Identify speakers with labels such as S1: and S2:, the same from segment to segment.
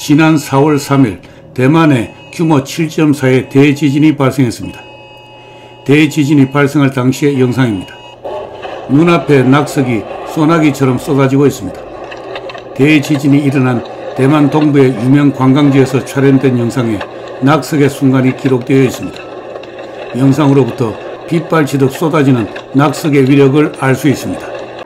S1: 지난 4월 3일 대만에 규모 7.4의 대지진이 발생했습니다. 대지진이 발생할 당시의 영상입니다. 눈앞에 낙석이 소나기처럼 쏟아지고 있습니다. 대지진이 일어난 대만 동부의 유명 관광지에서 촬영된 영상에 낙석의 순간이 기록되어 있습니다. 영상으로부터 빗발치듯 쏟아지는 낙석의 위력을 알 수 있습니다.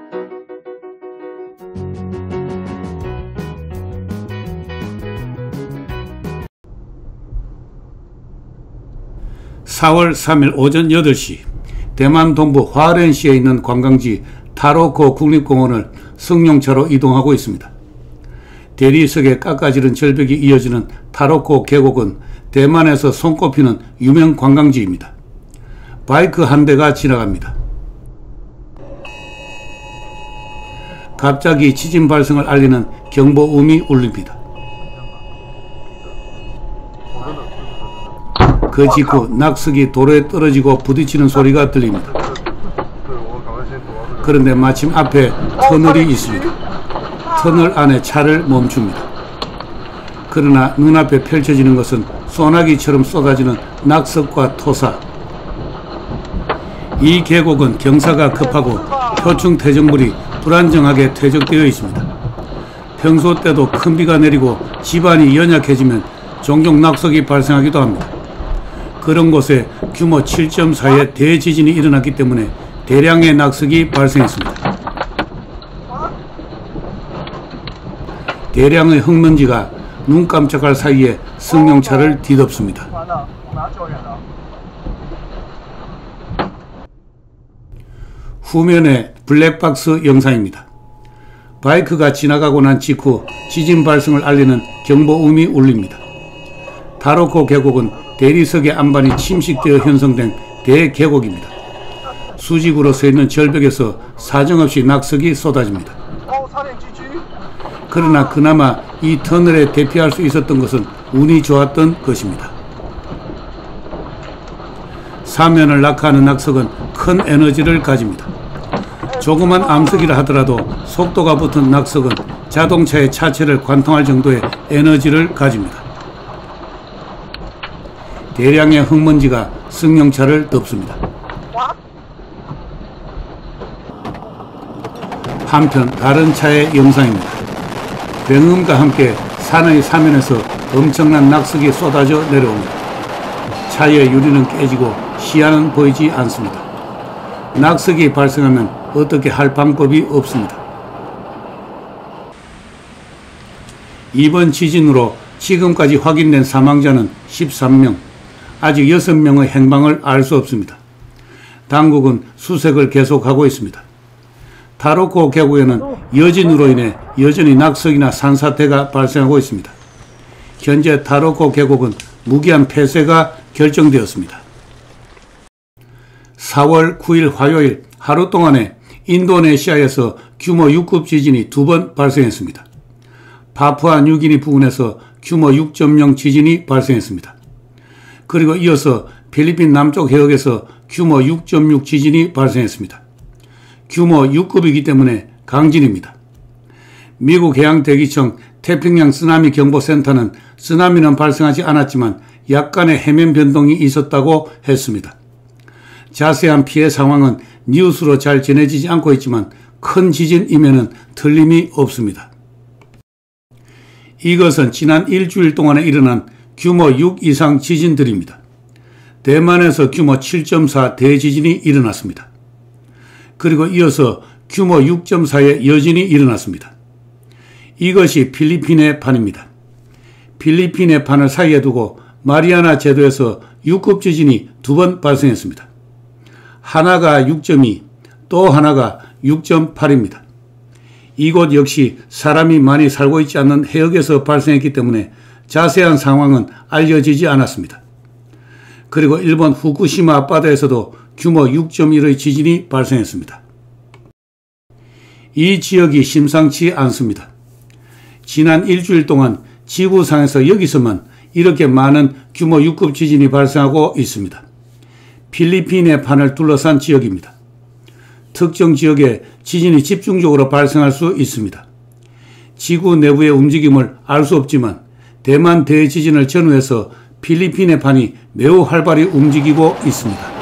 S1: 4월 3일 오전 8시 대만 동부 화롄시에 있는 관광지 타로코 국립공원을 승용차로 이동하고 있습니다. 대리석에 깎아지른 절벽이 이어지는 타로코 계곡은 대만에서 손꼽히는 유명 관광지입니다. 바이크 한 대가 지나갑니다. 갑자기 지진 발생을 알리는 경보음이 울립니다. 그 직후 낙석이 도로에 떨어지고 부딪히는 소리가 들립니다. 그런데 마침 앞에 터널이 있습니다. 터널 안에 차를 멈춥니다. 그러나 눈앞에 펼쳐지는 것은 소나기처럼 쏟아지는 낙석과 토사. 이 계곡은 경사가 급하고 표층 퇴적물이 불안정하게 퇴적되어 있습니다. 평소 때도 큰 비가 내리고 지반이 연약해지면 종종 낙석이 발생하기도 합니다. 그런 곳에 규모 7.4의 대지진이 일어났기 때문에 대량의 낙석이 발생했습니다. 대량의 흙먼지가 눈 깜짝할 사이에 승용차를 뒤덮습니다. 후면에 블랙박스 영상입니다. 바이크가 지나가고 난 직후 지진 발생을 알리는 경보음이 울립니다. 타로코 계곡은 대리석의 안반이 침식되어 형성된 대계곡입니다. 수직으로 서 있는 절벽에서 사정없이 낙석이 쏟아집니다. 그러나 그나마 이 터널에 대피할 수 있었던 것은 운이 좋았던 것입니다. 사면을 낙하하는 낙석은 큰 에너지를 가집니다. 조그만 암석이라 하더라도 속도가 붙은 낙석은 자동차의 차체를 관통할 정도의 에너지를 가집니다. 대량의 흙먼지가 승용차를 덮습니다. 한편 다른 차의 영상입니다. 병음과 함께 산의 사면에서 엄청난 낙석이 쏟아져 내려옵니다. 차의 유리는 깨지고 시야는 보이지 않습니다. 낙석이 발생하면 어떻게 할 방법이 없습니다. 이번 지진으로 지금까지 확인된 사망자는 13명, 아직 6명의 행방을 알 수 없습니다. 당국은 수색을 계속하고 있습니다. 타로코 계곡에는 여진으로 인해 여전히 낙석이나 산사태가 발생하고 있습니다. 현재 타로코 계곡은 무기한 폐쇄가 결정되었습니다. 4월 9일 화요일 하루 동안에 인도네시아에서 규모 6급 지진이 2번 발생했습니다. 파푸아 뉴기니 부근에서 규모 6.0 지진이 발생했습니다. 그리고 이어서 필리핀 남쪽 해역에서 규모 6.6 지진이 발생했습니다. 규모 6급이기 때문에 강진입니다. 미국 해양대기청 태평양 쓰나미 경보센터는 쓰나미는 발생하지 않았지만 약간의 해면 변동이 있었다고 했습니다. 자세한 피해 상황은 뉴스로 잘 전해지지 않고 있지만 큰 지진이면은 틀림이 없습니다. 이것은 지난 일주일 동안에 일어난 규모 6 이상 지진들입니다. 대만에서 규모 7.4 대지진이 일어났습니다. 그리고 이어서 규모 6.4의 여진이 일어났습니다. 이것이 필리핀의 판입니다. 필리핀의 판을 사이에 두고 마리아나 제도에서 6급 지진이 2번 발생했습니다. 하나가 6.2, 또 하나가 6.8입니다. 이곳 역시 사람이 많이 살고 있지 않는 해역에서 발생했기 때문에 자세한 상황은 알려지지 않았습니다. 그리고 일본 후쿠시마 앞바다에서도 규모 6.1의 지진이 발생했습니다. 이 지역이 심상치 않습니다. 지난 일주일 동안 지구상에서 여기서만 이렇게 많은 규모 6급 지진이 발생하고 있습니다. 필리핀의 판을 둘러싼 지역입니다. 특정 지역에 지진이 집중적으로 발생할 수 있습니다. 지구 내부의 움직임을 알 수 없지만 대만 대지진을 전후해서 필리핀의 판이 매우 활발히 움직이고 있습니다.